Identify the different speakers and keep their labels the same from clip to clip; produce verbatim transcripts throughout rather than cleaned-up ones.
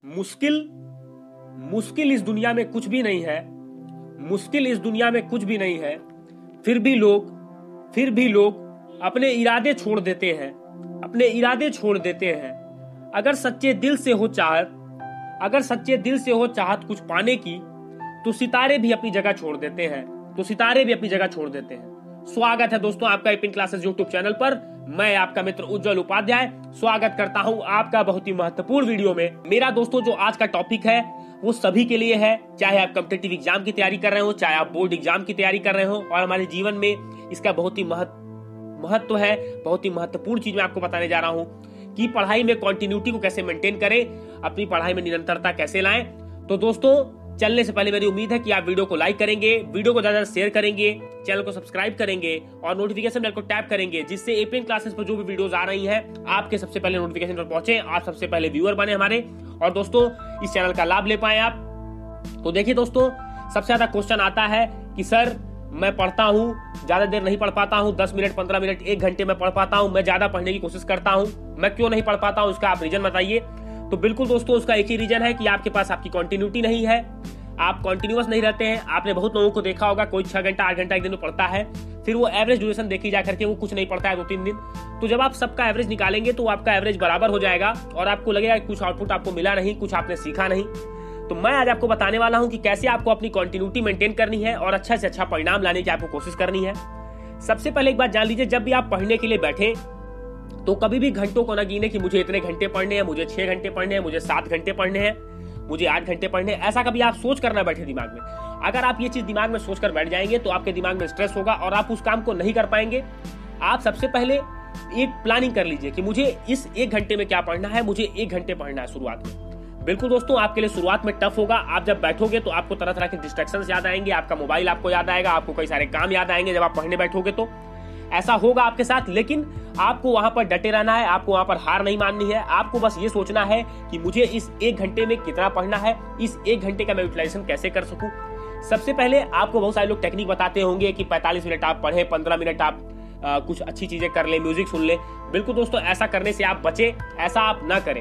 Speaker 1: मुश्किल मुश्किल इस दुनिया में कुछ भी नहीं है, मुश्किल इस दुनिया में कुछ भी नहीं है, फिर भी लोग फिर भी लोग अपने इरादे छोड़ देते हैं, अपने इरादे छोड़ देते हैं। अगर सच्चे दिल से हो चाहत अगर सच्चे दिल से हो चाहत कुछ पाने की, तो सितारे भी अपनी जगह छोड़ देते हैं तो सितारे भी अपनी जगह छोड़ देते हैं। स्वागत है दोस्तों आपका एपिन क्लासेस यूट्यूब चैनल पर। मैं आपका मित्र उज्जवल उपाध्याय स्वागत करता हूं आपका बहुत ही महत्वपूर्ण वीडियो में। मेरा दोस्तों जो आज का टॉपिक है वो सभी के लिए है, चाहे आप कॉम्पिटिटिव एग्जाम की तैयारी कर रहे हो, चाहे आप बोर्ड एग्जाम की तैयारी कर रहे हो। और हमारे जीवन में इसका बहुत ही महत्व महत्व है, बहुत ही महत्वपूर्ण चीज मैं आपको बताने जा रहा हूँ कि पढ़ाई में कंटिन्यूटी को कैसे मेंटेन करें, अपनी पढ़ाई में निरंतरता कैसे लाएं। तो दोस्तों चलने से पहले मेरी उम्मीद है कि आप वीडियो को लाइक करेंगे, वीडियो को ज्यादा शेयर करेंगे, चैनल को सब्सक्राइब करेंगे और नोटिफिकेशन बेल को टैप करेंगे, जिससे एपिन क्लासेस पर जो भी वीडियोस आ रही हैं आपके सबसे पहले नोटिफिकेशन पर पहुंचे, आप सबसे पहले व्यूअर बने हमारे और दोस्तों इस चैनल का लाभ ले पाए आप। तो देखिए दोस्तों, सबसे ज्यादा क्वेश्चन आता है कि सर मैं पढ़ता हूँ, ज्यादा देर नहीं पढ़ पाता हूँ, दस मिनट पंद्रह मिनट एक घंटे में पढ़ पाता हूँ, मैं ज्यादा पढ़ने की कोशिश करता हूँ, मैं क्यों नहीं पढ़ पाता हूँ, इसका आप रीजन बताइए। तो बिल्कुल दोस्तों उसका एक ही रीजन है कि आपके पास आपकी कंटिन्यूटी नहीं है, आप कंटिन्यूअस नहीं रहते हैं। आपने बहुत लोगों को देखा होगा, कोई छह घंटा आठ घंटा एक दिन में पढ़ता है, फिर वो एवरेज ड्यूरेशन देखी जा करके वो कुछ नहीं पढ़ता है दो तीन दिन। तो जब आप सबका एवरेज निकालेंगे तो आपका एवरेज बराबर हो जाएगा और आपको लगेगा कुछ आउटपुट आपको मिला नहीं, कुछ आपने सीखा नहीं। तो मैं आज आपको बताने वाला हूं कि कैसे आपको अपनी कंटिन्यूटी मेंटेन करनी है और अच्छा से अच्छा परिणाम लाने की आपको कोशिश करनी है। सबसे पहले एक बात जान लीजिए, जब भी आप पढ़ने के लिए बैठे तो कभी भी घंटों को न गिने कि मुझे इतने घंटे पढ़ने हैं, मुझे छह घंटे पढ़ने हैं, मुझे सात घंटे पढ़ने हैं, मुझे आठ घंटे पढ़ने हैं। ऐसा कभी आप सोच कर ना बैठे दिमाग में। अगर आप ये चीज दिमाग में सोच कर बैठ जाएंगे तो आपके दिमाग में स्ट्रेस होगा और आप उस काम को नहीं कर पाएंगे। आप सबसे पहले एक प्लानिंग कर लीजिए कि मुझे इस एक घंटे में क्या पढ़ना है, मुझे एक घंटे पढ़ना है शुरुआत में। बिल्कुल दोस्तों आपके लिए शुरुआत में टफ होगा। आप जब बैठोगे तो आपको तरह तरह के डिस्ट्रैक्शंस याद आएंगे, आपका मोबाइल आपको याद आएगा, आपको कई सारे काम याद आएंगे जब आप पढ़ने बैठोगे तो ऐसा होगा आपके साथ। लेकिन आपको वहां पर डटे रहना है, आपको वहां पर हार नहीं माननी है। आपको बस ये सोचना है कि मुझे इस एक घंटे में कितना पढ़ना है, इस एक घंटे का मैं यूटिलाइजेशन कैसे कर सकूं। सबसे पहले आपको बहुत सारे लोग टेक्निक बताते होंगे कि पैंतालीस मिनट आप पढ़े, पंद्रह मिनट आप आ, कुछ अच्छी चीजें कर ले, म्यूजिक सुन ले। बिल्कुल दोस्तों ऐसा करने से आप बचे, ऐसा आप ना करें।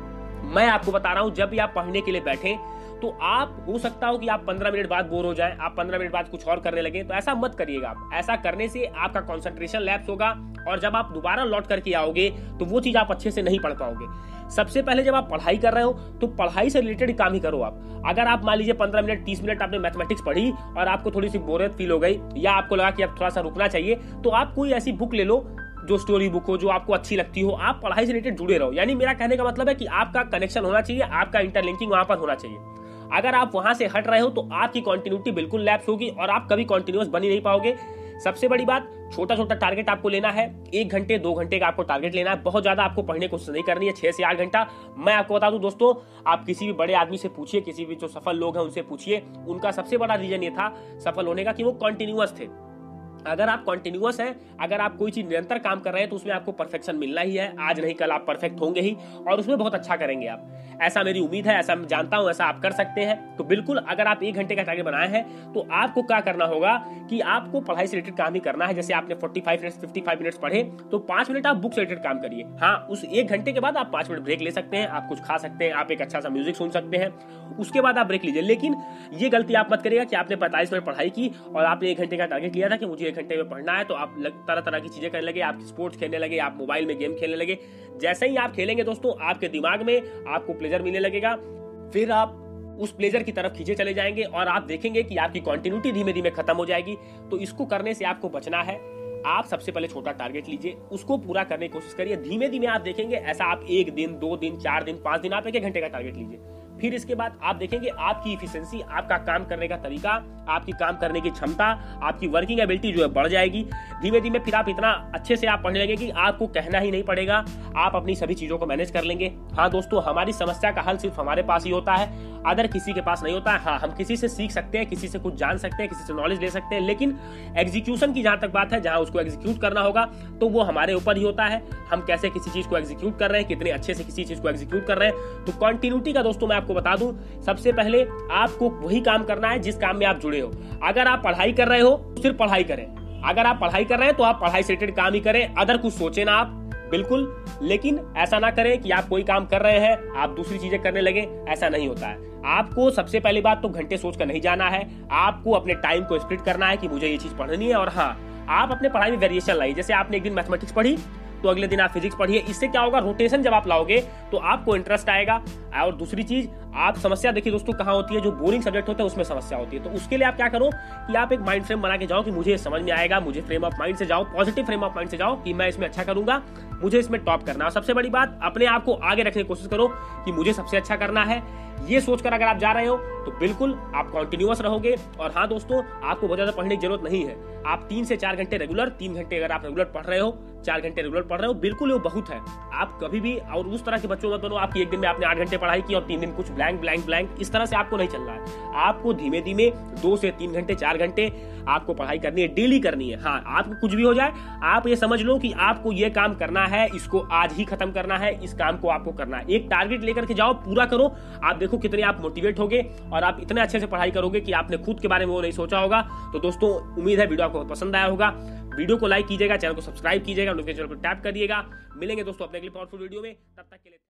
Speaker 1: मैं आपको बता रहा हूं, जब भी आप पढ़ने के लिए बैठे तो आप हो सकता हो कि आप पंद्रह मिनट बाद बोर हो जाए, आप पंद्रह मिनट बाद कुछ और करने लगे, तो ऐसा मत करिएगा आप। ऐसा करने से आपका कंसंट्रेशन लैप्स होगा और जब आप दोबारा लौट करके आओगे तो वो चीज आप अच्छे से नहीं पढ़ पाओगे। सबसे पहले जब आप पढ़ाई कर रहे हो तो पढ़ाई से रिलेटेड काम ही करो आप। अगर आप मान लीजिए पंद्रह मिनट तीस मिनट आपने मैथमेटिक्स पढ़ी और आपको थोड़ी सी बोरियत फील हो गई या आपको लगा कि अब थोड़ा सा रुकना चाहिए, तो आप कोई ऐसी बुक ले लो जो स्टोरी बुक हो, जो आपको अच्छी लगती हो। आप पढ़ाई से रिलेटेड जुड़े रहो। यानी मेरा कहने का मतलब है कि आपका कनेक्शन होना चाहिए, आपका इंटरलिंकिंग वहां पर होना चाहिए। अगर आप वहां से हट रहे हो तो आपकी कंटिन्यूटी बिल्कुल लैप्स होगी और आप कभी कंटिन्यूअस बन ही नहीं पाओगे। सबसे बड़ी बात, छोटा छोटा टारगेट आपको लेना है। एक घंटे दो घंटे का आपको टारगेट लेना है। बहुत ज्यादा आपको पढ़ने की कोशिश नहीं करनी है, छह से आठ घंटा। मैं आपको बता दूं दोस्तों, आप किसी भी बड़े आदमी से पूछिए, किसी भी जो सफल लोग हैं उनसे पूछिए, उनका सबसे बड़ा रीजन ये था सफल होने का कि वो कंटिन्यूअस थे। अगर आप कंटिन्यूअस हैं, अगर आप कोई चीज निरंतर काम कर रहे हैं तो उसमें आपको परफेक्शन मिलना ही है। आज नहीं कल आप परफेक्ट होंगे ही और उसमें बहुत अच्छा करेंगे आप, ऐसा मेरी उम्मीद है, ऐसा मैं जानता हूं, ऐसा आप कर सकते हैं। तो बिल्कुल अगर आप एक घंटे का टारगेट बनाए हैं तो आपको क्या करना होगा कि आपको पढ़ाई से रिलेटेड काम ही करना है। जैसे आपने पैंतालीस मिनट पचपन मिनट पढ़े तो पांच मिनट आप बुक से रिलेटेड काम करिए। हाँ, उस एक घंटे के बाद आप पांच मिनट ब्रेक ले सकते हैं, आप कुछ खा सकते हैं, आप एक अच्छा सा म्यूजिक सुन सकते हैं, उसके बाद आप ब्रेक लीजिए। लेकिन ये गलती आप मत करिएगा कि आपने पैंतालीस मिनट पढ़ाई की और आपने एक घंटे का टारगेट लिया था कि मुझे एक घंटे में पढ़ना है, तो आप तरह तरह की चीजें करने लगे, आप स्पोर्ट्स खेलने लगे, आप मोबाइल में गेम खेलने लगे। जैसे ही आप खेलेंगे दोस्तों, आपके दिमाग में आपको प्लेजर मिलने लगेगा, फिर आप उस प्लेजर की तरफ खींचे चले जाएंगे और आप देखेंगे कि आपकी कंटिन्यूटी धीमे धीमे खत्म हो जाएगी। तो इसको करने से आपको बचना है। आप सबसे पहले छोटा टारगेट लीजिए, उसको पूरा करने की कोशिश करिए। धीमे धीमे आप देखेंगे, ऐसा आप एक दिन, दो दिन, चार दिन, पांच दिन, आप एक एक घंटे का टारगेट लीजिए। फिर इसके बाद आप देखेंगे आपकी इफिशिएंसी, आपका काम करने का तरीका, आपकी काम करने की क्षमता, आपकी वर्किंग एबिलिटी जो है बढ़ जाएगी धीमे धीमे। फिर आप इतना अच्छे से आप पढ़ने लगे कि आपको कहना ही नहीं पड़ेगा, आप अपनी सभी चीजों को मैनेज कर लेंगे। हाँ दोस्तों, हमारी समस्या का हल सिर्फ हमारे पास ही होता है, अदर किसी के पास नहीं होता है। हाँ, हम किसी से सीख सकते हैं, किसी से कुछ जान सकते हैं, किसी से नॉलेज ले सकते हैं, लेकिन एग्जीक्यूशन की जहां तक बात है, जहां उसको एग्जीक्यूट करना होगा तो वो हमारे ऊपर ही होता है। हम कैसे किसी चीज को एग्जीक्यूट कर रहे हैं, कितने अच्छे से किसी चीज को एग्जीक्यूट कर रहे हैं। तो कंटिन्यूटी का दोस्तों मैं आपको बता दूं, सबसे पहले आपको वही काम करना है जिस काम में आप जुड़े हो। अगर आप पढ़ाई कर रहे हो सिर्फ पढ़ाई करें, अगर आप पढ़ाई कर रहे हैं तो आप पढ़ाई से रिलेटेड काम ही करें, अदर कुछ सोचे ना आप। बिल्कुल, लेकिन ऐसा ना करें कि आप कोई काम कर रहे हैं आप दूसरी चीजें करने लगे, ऐसा नहीं होता है। आपको सबसे पहली बात तो घंटे सोच कर नहीं जाना है, आपको अपने टाइम को स्प्लिट करना है कि मुझे ये चीज पढ़नी है। और हाँ, आप अपने पढ़ाई में वेरिएशन लाइए। जैसे आपने एक दिन मैथमेटिक्स पढ़ी तो अगले दिन आप फिजिक्स पढ़िए। इससे क्या होगा, रोटेशन जब आप लाओगे तो आपको इंटरेस्ट आएगा। और दूसरी चीज, आप समस्या देखिए दोस्तों कहाँ होती है, जो बोरिंग सब्जेक्ट होता है उसमें समस्या होती है। तो उसके लिए आप क्या करो कि आप एक माइंड फ्रेम बना के जाओ कि मुझे समझ में आएगा, मुझे फ्रेम ऑफ माइंड से जाओ, पॉजिटिव फ्रेम ऑफ माइंड से जाओ कि मैं इसमें अच्छा करूंगा, मुझे इसमें टॉप करना है। और सबसे बड़ी बात, अपने आप को आगे रखने की कोशिश करो कि मुझे सबसे अच्छा करना है। ये सोचकर अगर आप जा रहे हो तो बिल्कुल आप कॉन्टिन्यूअस रहोगे। और हाँ दोस्तों, आपको बहुत ज्यादा पढ़ने की जरूरत नहीं है। आप तीन से चार घंटे रेगुलर, तीन घंटे अगर आप रेगुलर पढ़ रहे हो, चार घंटे रेगुलर पढ़ रहे हो, बिल्कुल वो बहुत है। आप कभी भी और उस तरह के बच्चों मत बनो आपकी एक दिन में आपने आठ घंटे पढ़ाई की और तीन दिन कुछ ब्लैंक ब्लैंक ब्लैंक, इस तरह से आपको नहीं चलना है। आपको धीमे धीमे दो से तीन घंटे, चार घंटे आपको पढ़ाई करनी है, डेली करनी है। हाँ, आपको कुछ भी हो जाए, आप ये समझ लो कि आपको ये काम करना है, इसको आज ही खत्म करना है, इस काम को आपको करना है। एक टारगेट लेकर के जाओ, पूरा करो। आप देखो कितने आप मोटिवेट होगे और आप इतने अच्छे से पढ़ाई करोगे कि आपने खुद के बारे में वो नहीं सोचा होगा। तो दोस्तों, उम्मीद है वीडियो आपको पसंद आया होगा। वीडियो को लाइक कीजिएगा, चैनल को सब्सक्राइब कीजिएगा, नोटिफिकेशन को टैप करिएगा। मिलेंगे दोस्तों अपने अगले पावरफुल वीडियो में, तब तक के लिए।